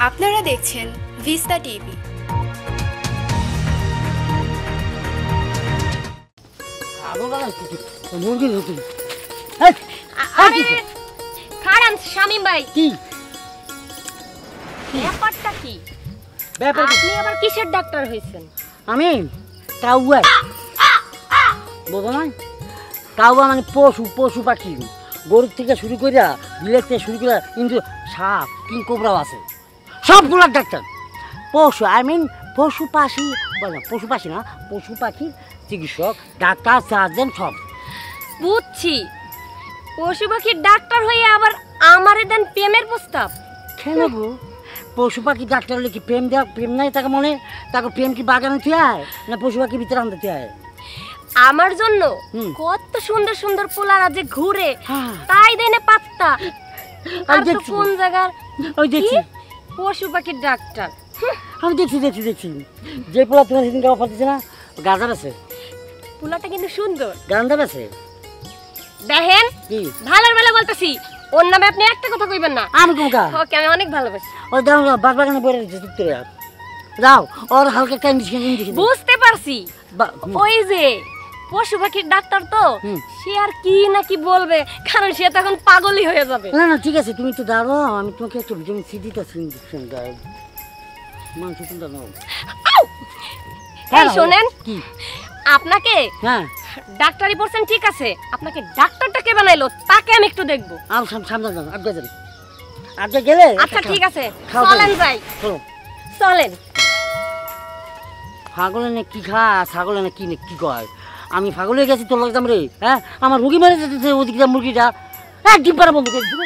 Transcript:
আপনারা দেখছেন vista TV. Shamim ভাই কি ব্যাপারটা কি? আপনি আবার কিসের ডাক্তার হয়েছেন? আমি কাউয়া বোঝো না, কাউয়া মানে পশু, পশু পাখি, গরুর থেকে শুরু করিয়া বিলের থেকে শুরু করিয়া কিন্তু সাপ কিং কোবরাও আছে, সবগুলার ডাক্তার। পশু পশু পাখি বল না, পশু পাখি না, পশু পাখির চিকিৎসক, ডাক্তার, সার্জন সব। বুঝছি, পশু পাখির ডাক্তার হয়ে আবার আমারে দেন প্রেমের প্রস্তাব? কেন গো, পশু পাখি ডাক্তার হলে কি প্রেম দেওয়া, প্রেম নাই তাকে মনে, তাকে প্রেম কি বাগানে থিয়ায় না পশু পাখি ভিতরে আনতে থিয়ায়? আমার জন্য কত সুন্দর সুন্দর পোলারা যে ঘুরে, তাই দেনে পাত্তা। আর তো কোন জায়গার ওই দেখছি পশু পাখির ডাক্তার। আমি দেখছি দেখছি দেখছি যে পোলা তোমার সেদিনকে অফার দিচ্ছে না, গাজার আছে, পোলাটা কিন্তু সুন্দর, গান্ধার আছে। দেখেন ভালোর বেলা বলতেছি, ওর নামে আপনি একটা কথা কইবেন না। আমি কোনটা ওকে আমি অনেক ভালোবাসি। ওই দাও বাগ বাগানে বইরে দিচ্ছে চুপ যাও, ওর হালকা কন্ডিশন বুঝতে পারছি। ওই যে পশু পাখির ডাক্তার তো, সে আর কি না কি বলবে, কারণ সে তখন পাগলই হয়ে যাবে। না না ঠিক আছে, তুমি তো দাঁড়াও, আমি তোমাকে একটা ভিটামিন সি দিতেছি ইনজেকশন দাও, মাংস চিন্তা নাও। এই শোনেন, কি আপনাকে ডাক্তারি পড়ছেন ঠিক আছে, আপনাকে ডাক্তারটা কে বানাইলো তাকে আমি একটু দেখবো। আমি সামনে যান, আগে যান, আগে গেলে। আচ্ছা ঠিক আছে, চলেন যাই, চলেন। ছাগলে না কি খা, ছাগলে না কি কি কয়, আমি পাগল হয়ে গেছি তোর লাগতাম রে। হ্যাঁ, আমার রুগী মেরে যেতেছে ওদিকে মুরগিটা, ডিম পাড়া বন্ধ করে